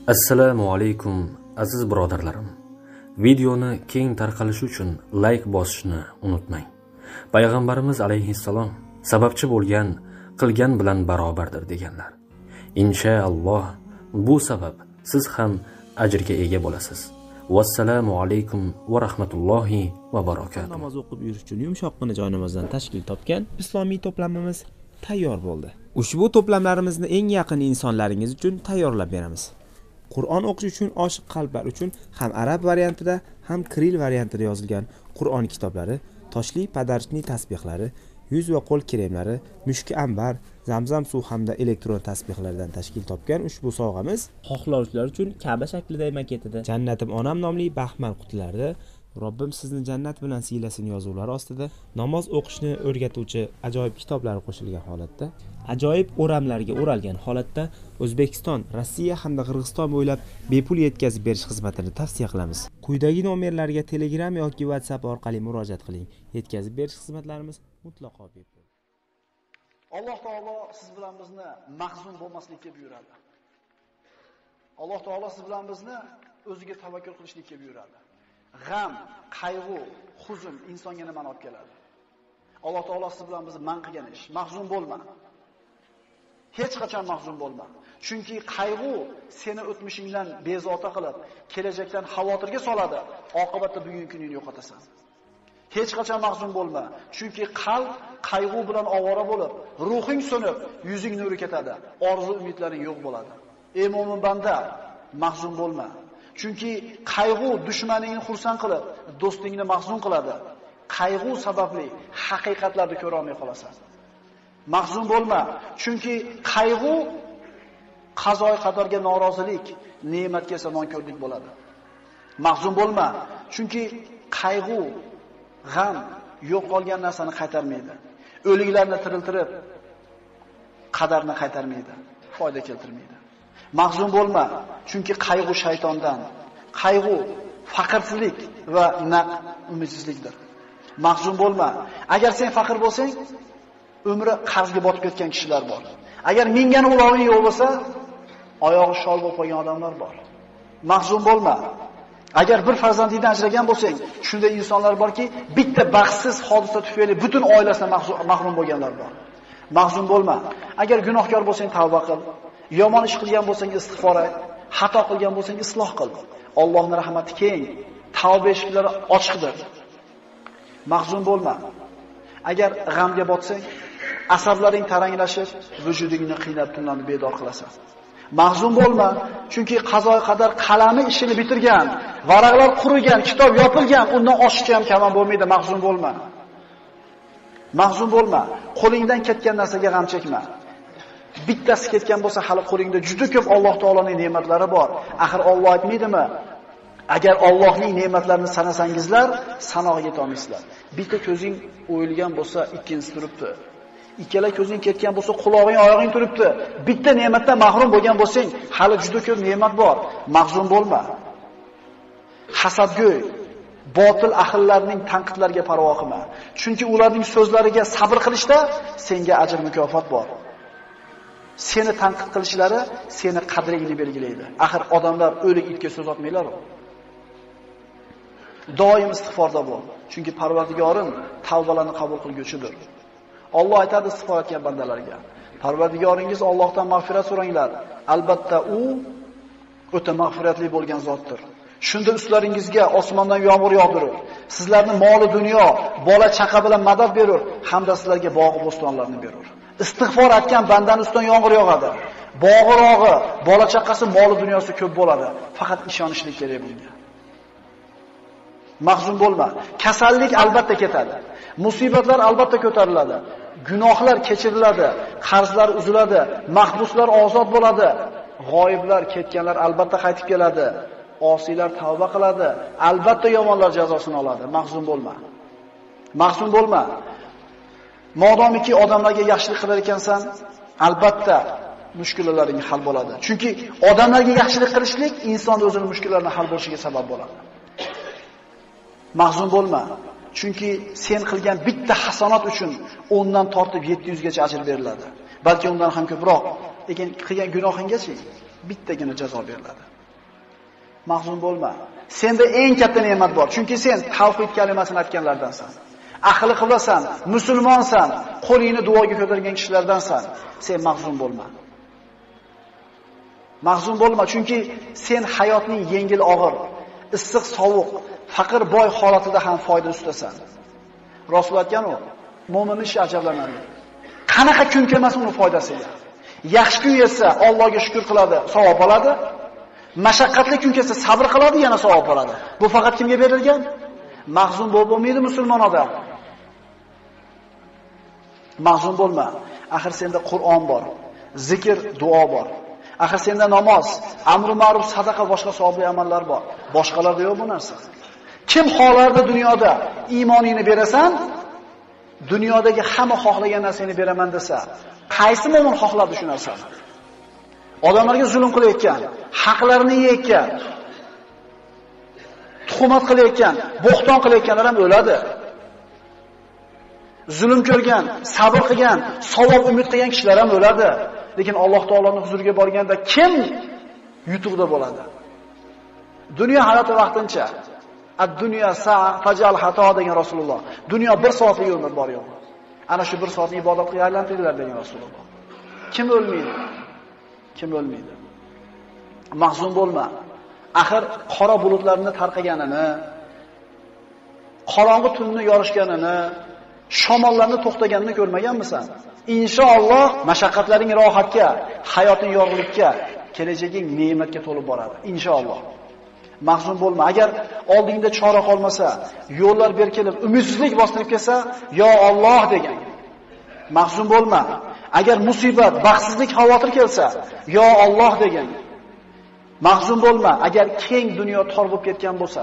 Assalomu alaykum aziz birodarlarim. Videoni keng tarqalishi uchun like bosishni unutmang. Payg'ambarimiz alayhissalom sababchi bo'lgan qilgan bilan barobardir deganlar. Inshaalloh bu sabab siz ham ajrga ega bo'lasiz. Vassalomu alaykum va rahmatullohi va barakatuh. Namoz o'qib yurish uchun yumshoqqina joy namozdan tashkil topgan islomiy to'plamimiz tayyor bo'ldi. Ushbu to'plamlarimizni eng yaqin insonlaringiz uchun tayyorlab beramiz. Qur'on o'qish uchun oshiq qalblar uchun ham arab variantida, ham kiril variantida yozilgan Qur'on kitoblari, toshli padarchni tasbihlari, yuz va qo'l kremlari, mushki ambar, zamzam suv hamda elektron tasbihlardan tashkil topgan ushbu sovg'amiz xohlovchilar uchun Ka'ba shaklidagi maketida Jannatim onam nomli baxmal qutilarida Robbim sizni jannat bilan siylasin yozuvlari ostida namoz o'qishni o'rgatuvchi ajoyib kitoblar qo'shilgan holatda, ajoyib o'ramlarga o'ralgan holatda O'zbekiston, Rossiya hamda Qirg'iziston bo'ylab bepul yetkazib berish xizmatini tavsiya qilamiz. Quyidagi nomerlarga Telegram yoki WhatsApp orqali murojaat qiling. Yetkazib berish xizmatlarimiz mutlaqo bepul. Alloh taolo siz bilan bizni mahzun bo'lmaslikka buyuradi. Alloh taolo siz bilan bizni o'ziga tavakkul qilishlikka buyuradi. G'am, qayg'u, huzn insonga nima olib keladi? Alloh taolo siz bilan bizni man qilgan ish. Mahzun bo'lma. Hech qachon mahzun bo'lma. Chunki qayg'u seni o'tmishingdan bezovta qilib, kelajakdan xavotirga soladi. Oqibatda bugungi kuningni yo'qotasan. Hech qachon mahzun bo'lma. Chunki qalb qayg'u bilan ovora bo'lib, ruhing so'nib, yuzing nuri ketadi. Orzu umidlaring yo'q bo'ladi. Ey mo'min banda, mahzun bo'lma. Chunki qayg'u dushmaningni xursand qilib, do'stingni mahzun qiladi. Qayg'u sababli haqiqatlarni ko'ra olmay qolasan. Mahzun bo'lma. Chunki qayg'u qazoy qadorga norozilik, ne'matga esa nonko'rlik bo'ladi. Mahzun bo'lma. Chunki qayg'u, g'am yo'q qolgan narsani qaytarmaydi. O'liklarni tiriltirib, qadarni qaytarmaydi, foyda keltirmaydi. Mahzun bo'lma, chunki qayg'u shaytondan. Qayg'u faqrsizlik va umidsizlikdir. Mahzun bo'lma. Agar sen faqir bo'lsang, umri qarzga botib ketgan kishilar bor. Agar mingani uloving yo'q bo'lsa, oyog'i shol bo'lib qolgan odamlar bor. Mahzun bo'lma. Agar bir farzandingdan ajragan bo'lsang, shunday insonlar borki, bitta baxtsiz hodisa tufayli butun oilasidan mahrum bo'lganlar bor. Mahzun bo'lma. Agar gunohkor bo'lsang, tavba qil. Yomon ish qilgan bo'lsang, istig'for et. Xato qilgan bo'lsang, isloh qil. Allohning rahmati keng, tavba eshiklari ochiqdir. Mahzun bo'lma. Agar g'amga botsang, asablaring taranglashib, vujudingni qiynab tunlarni bedor qilasan. Mahzun bo'lma, chunki qazo qadar qalami ishini bitirgan, varaqlar qurigan, kitob yopilgan, undan oshiqcha ham kamon bo'lmaydi. Mahzun bo'lma. Mahzun bo'lma. Qo'lingdan ketgan narsaga g'am chekma. Bittasi ketgan bo'lsa, hali qo'lingda juda ko'p Alloh taolaning ne'matlari bor. Axir Alloh aytmaydimi? Agar Allohning ne'matlarini sanasangizlar, sanoqqa yeta olmaysizlar. Bitta ko'zing o'yilgan bo'lsa, ikkinchisi turibdi. Ikkala ko'zing ketgan bo'lsa, quloqing, oyog'ing turibdi. Bitta ne'matdan mahrum bo'lgan bo'lsang, hali juda ko'p ne'mat bor. Mahzun bo'lma. Hasadgo'y, botil ahillarning tanqidlariga parvo qilma. Chunki ularning so'zlariga sabr qilishda senga ajr mukofot bor. Seni tanqid qilishlari seni qadringni belgilaydi. Axir odamlar o'lik itga so'z otmaylar. Doim istig'forda bo'l. Chunki Parvardigorim tavbalarni qabul qilguvchidir. Alloh aytadi istig'for etgan bandalarga: Parvardigoringiz Allohdan mag'firat so'ranglar. Albatta u o'ta mag'firatli bo'lgan zotdir. Shunda ustlaringizga osmondan yomg'ir yog'dirur. Sizlarni moli dunyo, bola chaqa bilan madad berur, hamda sizlarga bog' bo'stonlarni berur. Istig'for etgan bandaning ustidan yomg'ir yog'adi. Bog'irog'i, bola chaqasi, moli dunyosi ko'p bo'ladi. Faqat ishonishlik kerak bunga. Mahzun bo'lma. Kasallik albatta ketadi. Musibatlar albatta ko'tariladi. Gunohlar kechiriladi, qarzlar uziladi, mahbuslar ozod bo'ladi. G'oyiblar, ketganlar albatta qaytib keladi. Osiylar tavba qiladi. Albatta yomonlar jazosini oladi. Mahzun bo'lma. Mahzun bo'lma. Modomiki odamlarga yaxshilik qilar ekansan, albatta mushkullalaring hal bo'ladi. Chunki odamlarga yaxshilik qilishlik inson o'zining mushkullalarini hal bo'lishiga sabab bo'ladi. Mahzun bo'lma. Chunki sen qilgan bitta hasanat uchun 10 dan tortib 700 gacha ajr beriladi. Balki undan ham ko'proq. Lekin qilgan gunohinggacha bittagina jazo beriladi. Mahzun bo'lma. Senda eng katta ne'mat bor. Chunki sen tavhid kalimasini aytganlardansan. Aqli qilasan, musulmonsan, qo'lingni duoga ko'targan kishilardansan. Sen mahzun bo'lma. Mahzun bo'lma, chunki sen hayotning yengil og'ir, issiq sovuq, faqir boy holatida ham foyda ustasan. Rasul aytgan u, mo'minning ishi ajablanadi. Qanaqa kun kelmasin uni foydasiga. Yaxshi kun yetsa Allohga shukr qiladi, savob oladi. Mashaqqatli kun kelsa sabr qiladi, yana savob oladi. Bu faqat kimga berilgan? Mahzun bo'lmaydi musulmon odam. Mahzun bo'lma. Axir senda Qur'on bor, zikr, duo bor. Axir senda namoz, amri ma'ruf, sadaqa, boshqa savobli amallar bor. Boshqalarda yo'q bu narsa. Kim xohlardi dunyoda iymoningni berasan, dunyodagi hamma xohlagan narsani beraman desa, qaysi mo'min xohlardi shu narsani? Odamlarga zulm qilayotgan, haqlarini yeyotgan, tuhmat qilayotgan, bo'xton qilayotganlar ham o'ladi. Zulm ko'rgan, sabr qilgan, savob umid qilgan kishilar ham o'ladi. Lekin Alloh taoloning huzuriga borganda kim yutuqda bo'ladi? Dunyo hayoti vaqtincha. Ad-dunya sa'a fajal xato degan Rasululloh. Dunyo 1 soatlik umr bor yo'q. Ana shu 1 soatni ibodatga aylantirdilar degan Rasululloh. Kim o'lmaydi? Kim o'lmaydi? Mahzun bo'lma. Axir qora bulutlarni tarqaganini, qorong'i tunni yorishganini, shamollarni to'xtaganini ko'rmaganmisan? Inshaalloh mashaqqatlaring rohatga, hayoting yorug'likka, kelajaging ne'matga to'lib boradi. Inshaalloh. Mahzun bo'lma. Agar oldingda chora qolmasa, yo'llar berkilib, umidsizlik bostirib kelsa, yo Alloh degan. Mahzun bo'lma. Agar musibat, baxtsizlik, xavotir kelsa, yo Alloh degan. Mahzun bo'lma. Agar keng dunyo tor bo'lib ketgan bo'lsa,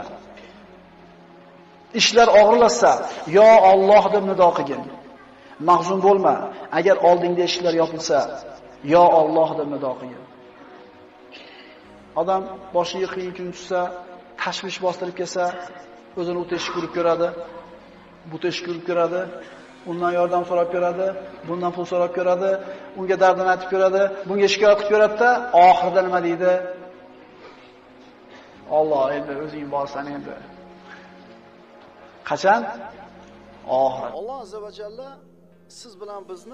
ishlar og'irlashsa, yo Alloh deb nido qilgin. Mahzun bo'lma. Agar oldingda eshiklar yopilsa, yo Alloh deb nido qilgin. Odam boshiga qiyin kun tushsa, tashvish bostirib kelsa, o'zini u teshik ko'rib ko'radi, bu teshik ko'rib ko'radi, undan yordam so'rab ko'radi, bundan pul so'rab ko'radi, unga dardini aytib ko'radi, bunga shikoyat qilib ko'radi-da, oxirida nima deydi? Alloh, endi o'zing borsan endi. Qachon? Oxirat. Alloh azza va jalla siz bilan bizni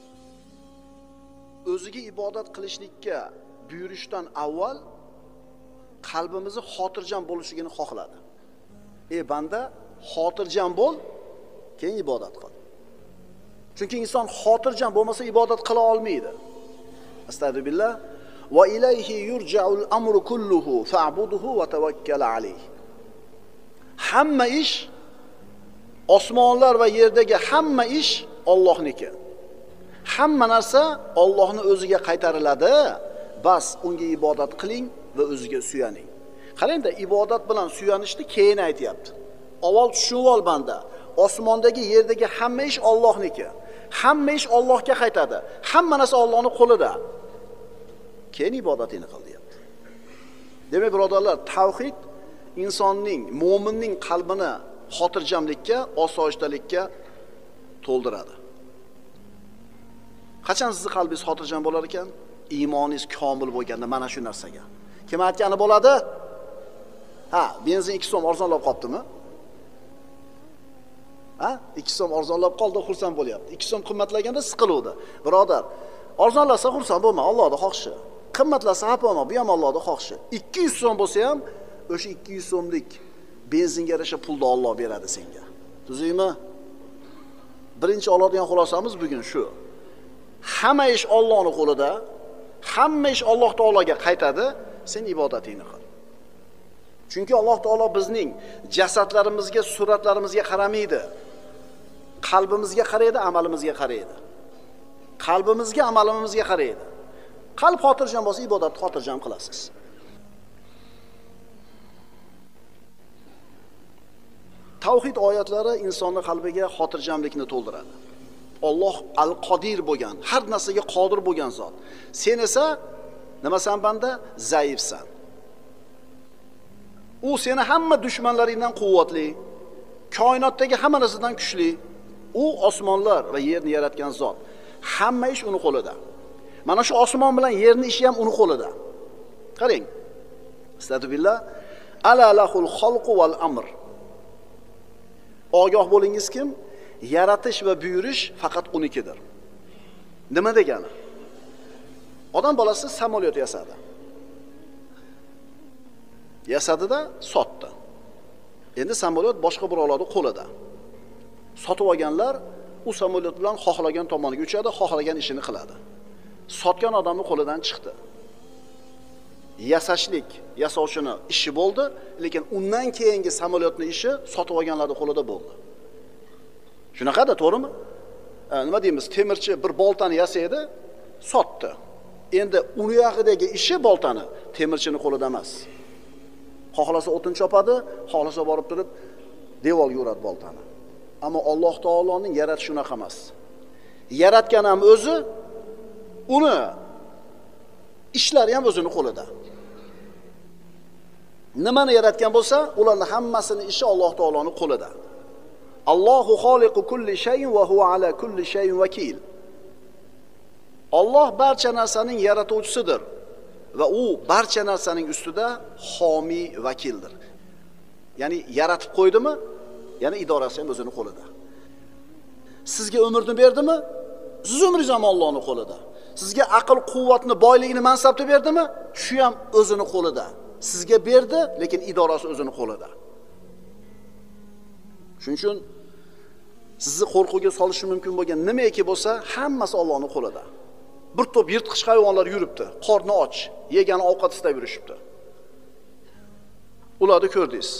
o'ziga ibodat qilishlikka buyurishdan avval qalbimizni xotirjam bo'lishligini xohladi. Ey banda, xotirjam bo'l, keyin ibodat qil. Chunki inson xotirjam bo'lmasa ibodat qila olmaydi. Astagfirullah. Va ilayhi yurja'ul amru kulluhu fa'budhu va tawakkal alayh. Hamma ish, osmonlar va yerdagi hamma ish Allohniki. Hamma narsa Allohning o'ziga qaytariladi. Bas unga ibodat qiling va o'ziga suyaning. Qarangda, ibodat bilan suyanishni keyin aytayapti. Avval tushunib ol banda. Osmondagi, yerdagi hamma ish Allohniki. Hamma ish Allohga qaytadi. Hamma narsa Allohning qo'lida. Keyin ibodatingni qil deyapti. Demak, birodarlar, tavhid insonning, mo'minning qalbini xotirjamlikka, osoyishtalikka to'ldiradi. Qachon sizning qalbingiz xotirjam bo'lar ekan? Iymoningiz komil bo'lganda mana shu narsaga. Kim aytgani bo'ladi? Ha, benzin 2 so'm arzonlab qolibdimi? Ha, 2 so'm arzonlab qoldi, xursand bo'lyapti. 2 so'm qimmatlaganda siqiluvdi. Birodar, arzonlasa xursand bo'lma, Allohning xohishi. Qimmatlasa xafa bo'lma, bu ham Allohning xohishi. 200 so'm bo'lsa ham o'sha 200 so'mlik benzinga yarasha pulni Alloh beradi senga. Tuzingmi? Birinchi oladigan xulosamiz bugun shu. Hamma ish Allohning qo'lida, hamma ish Alloh taologa qaytadi, sen ibodatingni qil. Chunki Alloh taolo bizning jasadlarimizga, suratlarimizga qaramaydi. Qalbimizga qaraydi, amalimizga qaraydi. Qalbimizga, amalimizga qaraydi. Qalb xotirjam bo'lsa, ibodatni xotirjam qilasiz. Tavhid oyatlari insonning qalbiga xotirjamlikni to'ldiradi. Alloh al-Qodir bo'lgan, har narsaga qodir bo'lgan zot. Sen esa nimasan banda? Zaifsan. U seni hamma dushmanlaringdan quvvatli, koinotdagi hamma narsadan kuchli. U osmonlar va yerni yaratgan zot. Hamma ish uni qo'lida. Mana shu osmon bilan yerning ishi ham uni qo'lida. Qarang. Estağfirullah. Ala lahul xalqu val amr. Ogoh bo'lingiz kim? Yaratish va buyurish faqat unikidir. Nima degani? Odam bolasi samolyot yasadi. Yasadida sotdi. Endi samolyot boshqa birovlarning qo'lida. Sotib olganlar u samolyot bilan xohlagan tomoniga uchadi, xohlagan ishini qiladi. Sotgan odamning qo'lidan chiqdi. Yasovchini ishi bo'ldi, lekin undan keyingi samolyotning ishi sotib olganlarning qo'lida bo'ldi. Shunaqada, to'g'rimi? Nima deymiz? Temirchi bir boltani yasaydi, sotdi. Endi uni yog'idagi ishi boltani temirchining qo'lida emas. Xohlasa o'tin chopadi, xohlasa borib turib devorga uradi boltani. Ammo Alloh taoloning yaratishi shunaqa emas. Yaratgan ham o'zi, uni ishlari ham o'zining qo'lida. Nimani yaratgan bo'lsa, ularning hammasining ishi Alloh taoloning qo'lida. Allohu xoliqu kulli shay'in va huwa ala kulli shay'in vakil. Alloh barcha narsaning yaratuvchisidir va u barcha narsaning ustida homiy vakildir. Ya'ni yaratib qo'ydimi? Ya'ni idorasi ham o'zining qo'lida. Sizga umrni berdimi? Siz umringiz ham Allohning qo'lida. Sizga aql, quvvatni, boylikni, mansabni berdimi? Shu ham o'zining qo'lida. Sizga berdi, lekin idorasi o'zining qo'lida. Shuning uchun sizni qo'rquvga solishi mumkin bo'lgan nimaiki bo'lsa, hammasi Allohning qo'lida. Bir to'p yirtqich hayvonlar yuribdi, qorni och, yegan ovqat istab yurishibdi. Ularni ko'rdingiz.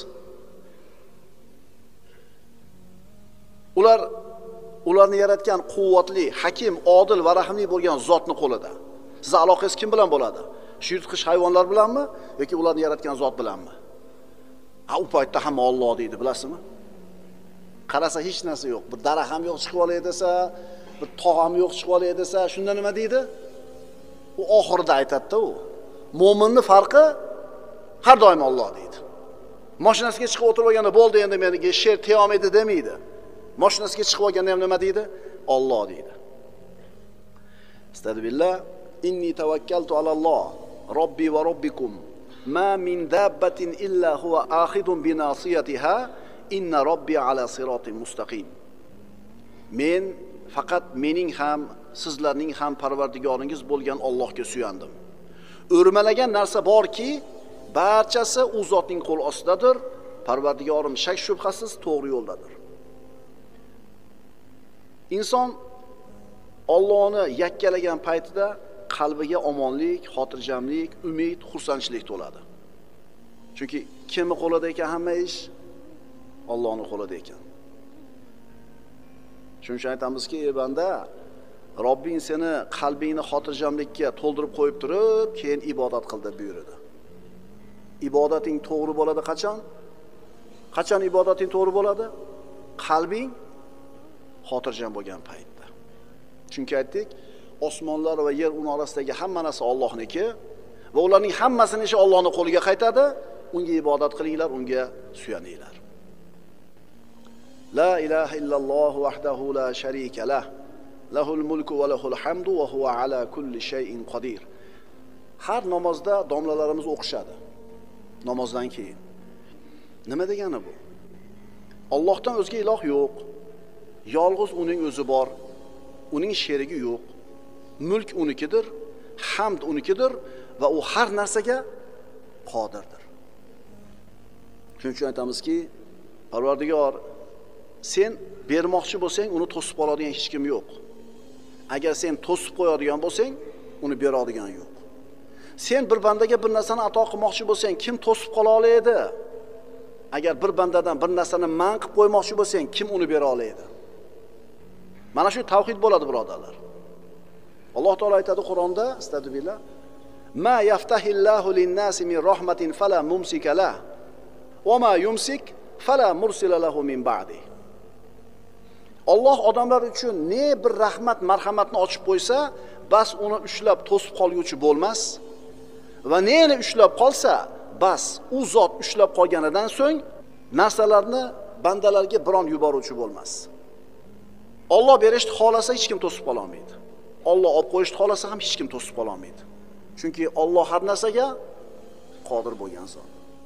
Ularni yaratgan quvvatli, hakim, odil va rahimli bo'lgan zotning qo'lida. Siz aloqangiz kim bilan bo'ladi? Shu yirtqich hayvonlar bilanmi yoki ularni yaratgan zot bilanmi? U paytda hamma Alloh deydi, bilasizmi? Qarasa hech narsa yo'q. Bir daraxt ham yo'q chiqib olay desa, bir tog' ham yo'q chiqib olay desa, shunda nima deydi? U oxirida aytadi-da u. Mo'minning farqi har doim Alloh deydi. Mashinasiga chiqib o'tirib olganda bo'ldi, endi menga sher teyolmaydi demaydi. Mashinasiga chiqib olganda ham nima deydi? Alloh deydi. Estağfirullah. Inni tavakkaltu alalloh, Robbi va robbikum. Ma min dabbatin illa huwa akhidun bi nasiyatiha. Inna robbi ala siratin mustaqim. Men faqat mening ham, sizlarning ham Parvardigoringiz bo'lgan Allohga suyandim. O'rmalagan narsa borki, barchasi u zotning qo'l ostidadir. Parvardigorim shak shubhasiz to'g'ri yo'ldadir. Inson Allohni yakkalagan paytida qalbiga omonlik, xotirjamlik, umid, xursandchilik to'ladi. Chunki kimning qo'lida ekan hamma ish? Allohning qo'lida ekan. Shuning uchun aytamizki, ey banda, Robbing seni qalbingni xotirjamlikka to'ldirib qo'yib turib, keyin ibodat qil deb buyurdi. Ibodating to'g'ri bo'ladi qachon? Qachon ibodating to'g'ri bo'ladi? Qalbing xotirjam bo'lgan paytda. Chunki aytdik, osmonlar va yer uning orasidagi hamma narsa Allohniki va ularning hammasini ishi Allohning qo'liga qaytadi. Unga ibodat qilinglar, unga suyaninglar. La ilaha illalloh vahdahu la sharika lah. Lahul mulku va lahul hamdu va huwa ala kulli shay'in qodir. Har namozda domlalarimiz o'qishadi. Namozdan keyin. Nima degani bu? Allohdan o'zga iloh yo'q. Yolg'iz uning o'zi bor. Uning sherigi yo'q. Mulk unikidir, hamd unikidir va u har narsaga qodirdir. Shuning uchun aytamizki, Parvardigor, sen bermoqchi bo'lsang, uni to'sib oladigan hech kim yo'q. Agar sen to'sib qo'yadigan bo'lsang, uni beradigan yo'q. Sen bir bandaga bir narsani ato qilmoqchi bo'lsang, kim to'sib qola oladi? Agar bir bandadan bir narsani man qilib qo'ymoqchi bo'lsang, kim uni bera oladi? Mana shu tavhid bo'ladi, birodarlar. Alloh taolo aytadi Qur'onda, astagfirullah, ma yaftahillahu lin-nasi min rahmatin fala mumsika lah va ma yumsik fala mursila lahu min ba'di. Alloh odamlar uchun ne bir rahmat, marhamatni ochib qo'ysa, bas uni ushlab to'sib qolguvchi bo'lmas va neni ushlab qolsa, bas u zot ushlab qolganidan so'ng narsalarni bandalarga biron yuboruvchi bo'lmas. Alloh berishni xolasa hech kim to'sib qola olmaydi. Alloh olib qo'yishni xolasa ham hech kim to'sib qola olmaydi. Chunki Alloh har narsaga qodir bo'lgan zot.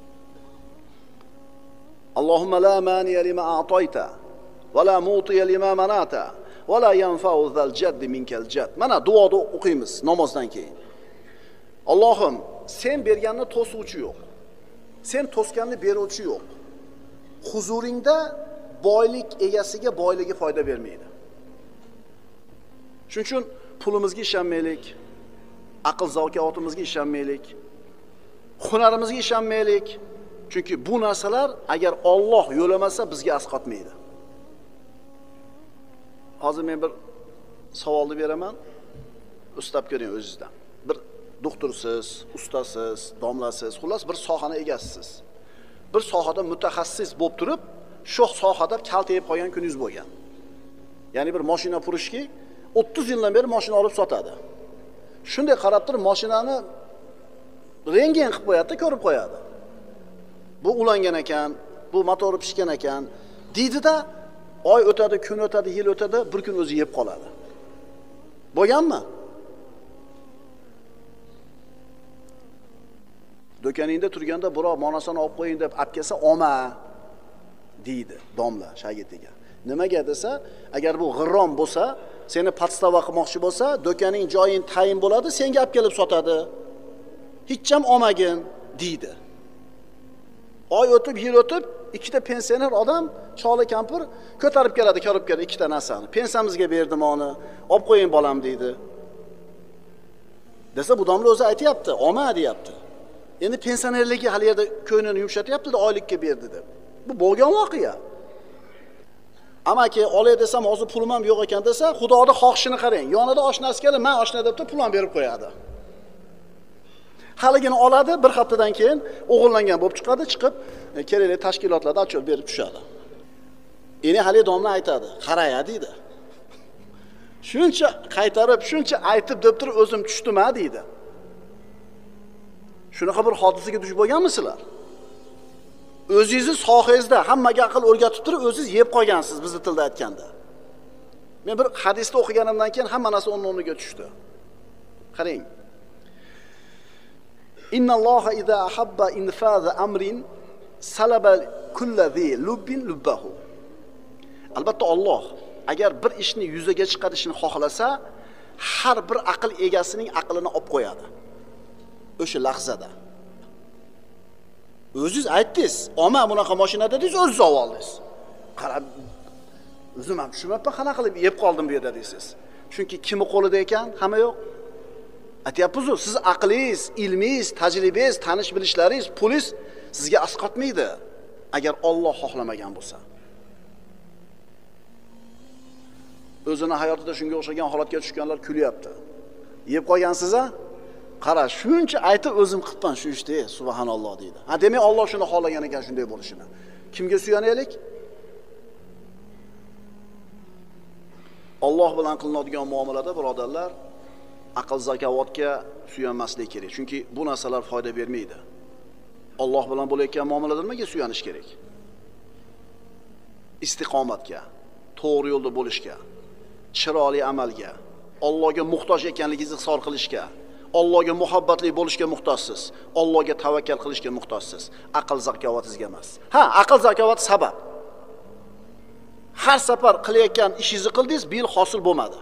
Allohumma la maniya lima a'tayta va la mu'tiya lima manata va la yanfa'u zal jaddi minkal jadd. Mana duoda o'qiymiz namozdan keyin. Allohim, sen berganni to'suvchi yo'q. Sen to'sganni beruvchi yo'q. Huzuringda boylik egasiga boyligi foyda bermaydi. Shuning uchun pulimizga ishonmaylik, aql zavokatimizga ishonmaylik, hunarimizga ishonmaylik. Chunki bu narsalar agar Alloh yo'lamasa bizga asqotmaydi. Hozir men bir savolni beraman. Ustab ko'ring o'zingizdan. Bir doktorsiz, ustasiz, domlasiz, xullas bir sohani egasisiz. Bir sohada mutaxassis bo'lib turib, shu sohada kaltayib qolgan kuningiz bo'lgan. Ya'ni bir mashina purishki 30 yildan beri mashina olib sotadi. Shunday qarab turib mashinani rengen qilib qo'yadi, ko'rib qo'yadi. Bu ulangan ekan, bu motori pishgan ekan, deydi-da, oy o'tadi, kun o'tadi, yil o'tadi, bir kun o'zi yeb qoladi. Bo'lganmi? Do'koningda turganda birov monasini olib qo'ying deb olib kelsa, "Oma" deydi domla shagirdiga. Nimaga desa, agar bu g'irrom bo'lsa, seni podstava qilmoqchi bo'lsa, do'koning joying tayin bo'ladi, senga olib kelib sotadi. Hech ham olmagin deydi. Oy o'tib, yil o'tib, ikkita pensioner odam, choli kampir ko'tarib keladi, ikkita narsani. Pensiyamizga berdim uni, olib qo'ying bolam deydi. Desa bu domla o'zi aytayapti, "Oma" deyapti. Endi pensionerligi hali yerda ko'nglini yumshatyapti-da, oylikka berdi deb. Bu bo'lgan voqea. Amaki olay desam, hozir pulim ham yo'q ekan desa, Xudoning xohishini qarang. Yonida oshnasi kelib, "Men oshna" deb pul ham berib qo'yadi. Haligini oladi, bir haftadan keyin o'g'illangan bo'lib chiqadi, chiqib kerakli tashkilotlarda ochib berib tushadi. Endi hali domla aytadi, "Qaraya" deydi. Shuncha qaytarib, shuncha aytib deb turib o'zim tushdim-a deydi. Shunaqa bir hodisaga duch bo'lganmisizlar? O'zingizni sohangizda hammaga aql o'rgatib turib, o'zingiz yeb qolgansiz, bizning tilda aytganda. Men bir hadisda o'qiganimdan keyin hamma narsa o'rniga tushdi. Qarang. Innalloha idza ahabba infaza amrin salaba kullazi lubbin lubbahu. Albatta Alloh agar bir ishni yuzaga chiqarishni xohlasa, har bir aql egasining aqlini olib qo'yadi. O'sha lahzada. O'zingiz aytdingiz, "Oma bunaqa mashina" dedingiz, o'zingiz olib oldingiz. Qarab, o'zim ham tushunmayapman, qanaqa qilib yeb qoldim bu yerda deysiz. Chunki kimni qo'lida ekan, hamma yo'q. Aytyapsiz-ku, siz aqlingiz, ilmingiz, tajribangiz, tanish bilishlaringiz, pulingiz sizga asqotmaydi agar Alloh xohlamagan bo'lsa. O'zini hayotida shunga o'xshagan holatga tushganlar kulyapti. Yeb qolgansiz-a? Qara, shuncha aytib o'zim qilibman shu ishni, subhanalloh deydi. Ha, demak Alloh shuni xohlagan ekan shunday bo'lishini. Kimga suyanaylik? Alloh bilan qilinadigan muomalada, birodarlar, aql zakovatga suyanmaslik kerak. Chunki bu narsalar foyda bermaydi. Alloh bilan bo'layotgan muomalada nimaga suyanish kerak? Istiqomatga, to'g'ri yo'lda bo'lishga, chiroyli amalga, Allohga muhtoj ekanligingizni izhor qilishga, Allohga muhabbatli bo'lishga muhtojsiz, Allohga tavakkal qilishga muhtojsiz. Aql zakovatingizga emas. Ha, aql zakovat sabab. Har safar qilayotgan ishingizni qildingiz, bil hosil bo'lmadi.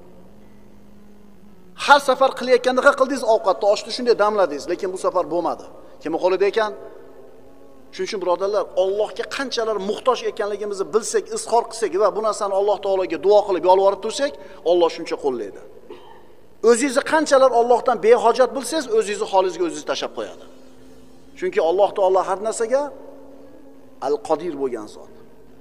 Har safar qilayotganda qildingiz, ovqatni oshni shunday damladingiz, lekin bu safar bo'lmadi. Kim qo'lida ekan? Shuning uchun birodarlar, Allohga qanchalar muhtoj ekanligimizni bilsak, izhor qilsak va bu narsani Alloh taologa duo qilib yolvorib tursak, Alloh shuncha qo'llaydi. O'zingizni qanchalar Allohdan behojat bilsangiz, o'zingizni holingizga o'zingiz tashab qo'yadi. Chunki Alloh taolo har narsaga al-Qodir bo'lgan zot.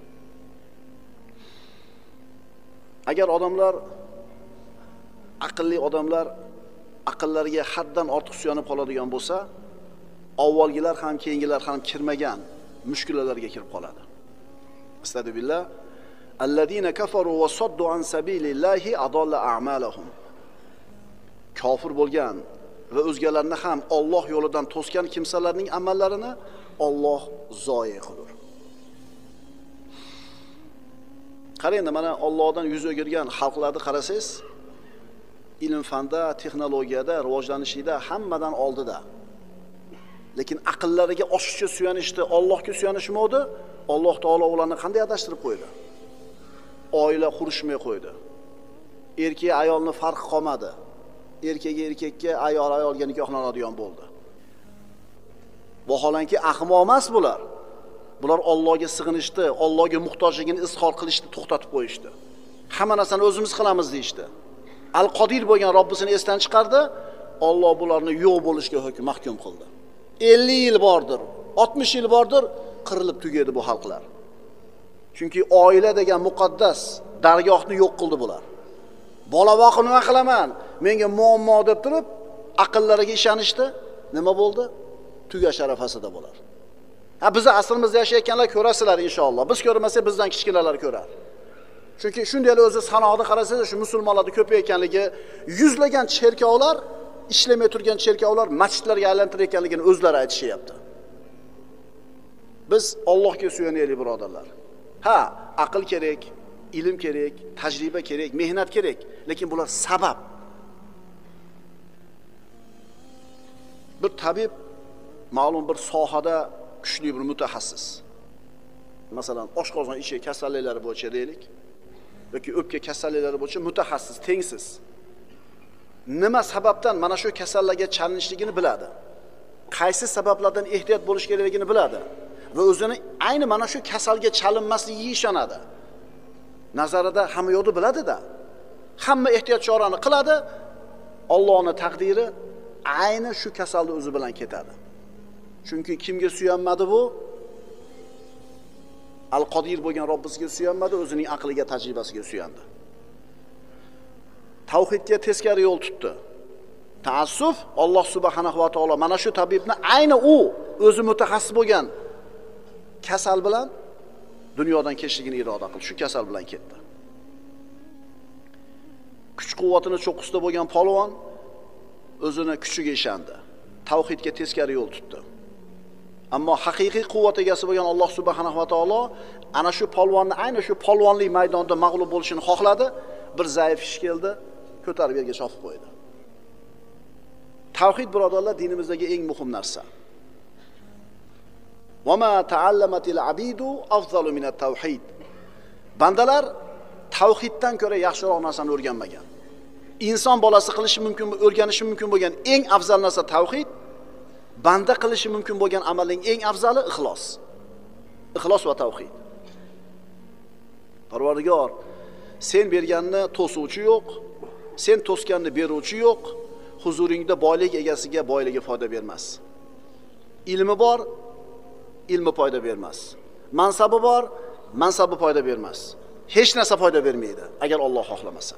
Agar odamlar, aqlli odamlar aqllariga haddan ortiq suyanib qoladigan bo'lsa, avvalgilar ham keyingilar ham kirmagan mushkulalarga kirib qoladi. Astagfirullah. Allazina kafaru va saddu an sabilillahi adalla a'malahum. Kofir bo'lgan va o'zgalarni ham Alloh yo'lidan to'sgan kimsalarning amallarini Alloh zoyi qilur. Qarang, mana Allohdan yuz o'girgan xalqlarni qarasangiz, ilm fanda, texnologiyada, rivojlanishida hammadan oldida. Lekin aqllariga oshiqcha suyanishdi, Allohga suyanishmadi. Alloh taolo ularni qanday adashtirib qo'ydi? Oila qurishmay qo'ydi. Erkak ayolni farqi qolmadi. Erkakka, ayol ayolga nikohlanadigan bo'ldi. Vaholanki ahmoq emas bular. Bular Allohga sig'inishdi, Allohga muhtojligini izhor qilishni to'xtatib qo'yishdi. Hamma narsani o'zimiz qilamiz deyishdi. Al-Qodir bo'lgan Robbisini esdan chiqardi, Alloh bularni yo'q bo'lishga hukm mahkum qildi. 50 yil bordir, 60 yil bordir qirilib tugadi bu xalqlar. Chunki oila degan muqaddas dargohni yo'q qildi bular. Bola boqib nima qilaman? Menga muammo deb turib, aqllariga ishonishdi. Nima bo'ldi? Tugash arafasida bo'lar. Biz asrimizda yashayotganlar ko'rasizlar inshaalloh. Biz ko'rmasak bizdan kichkinalar ko'rar. Chunki shundaylar o'zi sanoqda qarasangiz, shu musulmonlarning ko'payganligi, yuzlagan cherkovlar, ishlamay turgan cherkovlar masjidlarga aylantirayotganligini o'zlari aytishyapti. Biz Allohga suyanaylik, birodarlar. Ha, aql kerak, ilm kerak, tajriba kerak, mehnat kerak, lekin bular sabab. Bir tabib ma'lum bir sohada kuchli bir mutaxassis. Masalan, oshqozon ichi kasalliklari bo'yicha deylik, yoki o'pka kasalliklari bo'yicha mutaxassis, tengsiz. Nima sababdan mana shu kasallarga chalinishligini biladi. Qaysi sabablardan ehtiyot bo'lish kerakligini biladi va o'zini ayni mana shu kasalga chalinmasligiga ishonadi. Nazarida hamma yo'qni biladi-da. Hamma ehtiyot chorani qiladi. Allohning taqdiri ayni shu kasalni o'zi bilan ketadi. Chunki kimga suyanmadi bu? Al-Qodir bo'lgan Robbisiga suyanmadi, o'zining aqliga, tajribasiga suyandi. Tavhidga teskari yo'l tutdi. Taassuf, Alloh subhanahu va taolo mana shu tabibni ayni u o'zi mutaxassis bo'lgan kasal bilan dunyodan ketishligini iroda qildi. Shu kasal bilan ketdi. Kuch-quvvatini cho'qqisida bo'lgan polvon o'zini kuchiga ishondi. Tavhidga teskari yo'l tutdi. Ammo haqiqiy quvvat egasi bo'lgan Alloh subhanahu va taolo ana shu polvonni ayni shu polvonlik maydonida mag'lub bo'lishini xohladi. Bir zaif ish keldi, ko'tarib yerga chopib qo'ydi. Tavhid, birodarlar, dinimizdagi eng muhim narsa. Va ma ta'allamatil abidu afzalu minat tawhid. Bandalar tavhiddan ko'ra yaxshiroq narsani o'rganmagan. Inson bolasi qilishi mumkin, o'rganishi mumkin bo'lgan eng afzal narsa tavhid. Banda qilishi mumkin bo'lgan amalning eng afzali ixlos. Ixlos va tavhid. Parvardigor, sen berganni to'suvchi yo'q, sen to'sganni beruvchi yo'q. Huzuringda boylik egasiga boyligi foyda bermas. Ilmi bor, ilmi foyda bermas. Mansabi bor, mansabi foyda bermas. Hech narsa foyda bermaydi agar Alloh xohlamasa.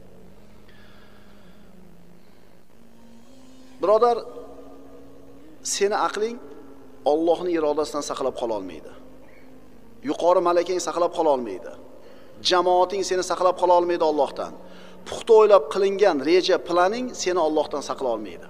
Birodar, seni aqling Allohning irodasidan saqlab qola olmaydi. Yuqori malakang saqlab qola olmaydi. Jamoating seni saqlab qola olmaydi Allohdan. Puxta o'ylab qilingan reja, planing seni Allohdan saqlay olmaydi.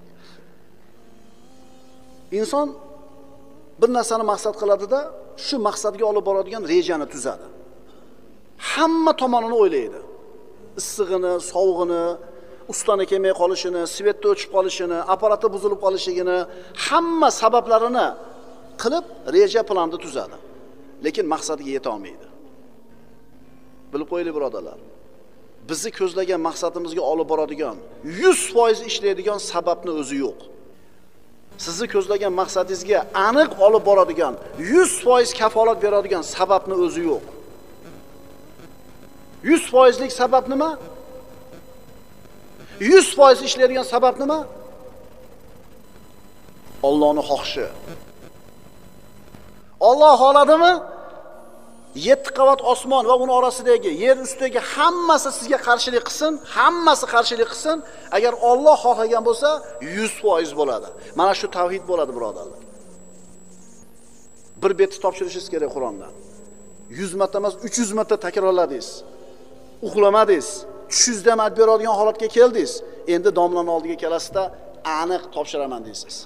Inson bir narsani maqsad qiladida, shu maqsadga olib boradigan rejani tuzadi. Hamma tomonini o'ylaydi. Issig'ini, sovug'ini, ustani kelmay qolishini, svetda o'chib qolishini, apparati buzilib qolishligini, hamma sabablarini qilib reja planni tuzadi. Lekin maqsadiga yeta olmaydi. Bilib qo'yinglar, birodarlar. Bizni ko'zlagan maqsadimizga olib boradigan 100% ishlaydigan sababni o'zi yo'q. Sizni ko'zlagan maqsadingizga aniq olib boradigan 100% kafolat beradigan sababni o'zi yo'q. 100%lik sabab nima? 100% ishlaydigan sabab nima? Allohning xohishi. Alloh xohladimi? 7 qavat osmon va uning orasidagi yer ustidagi hammasi sizga qarshilik qilsin, hammasi qarshilik qilsin. Agar Alloh xohlagan bo'lsa, 100% bo'ladi. Mana shu tavhid bo'ladi, birodarlar. Bir betni topshirishingiz kerak Qur'ondan. 100 marta emas, 300 marta takrorladingiz. Uxlamadingiz. Tushingizda ham aytib beradigan holatga keldingiz. Endi domlaning oldiga kelasizda aniq topshiraman deysiz.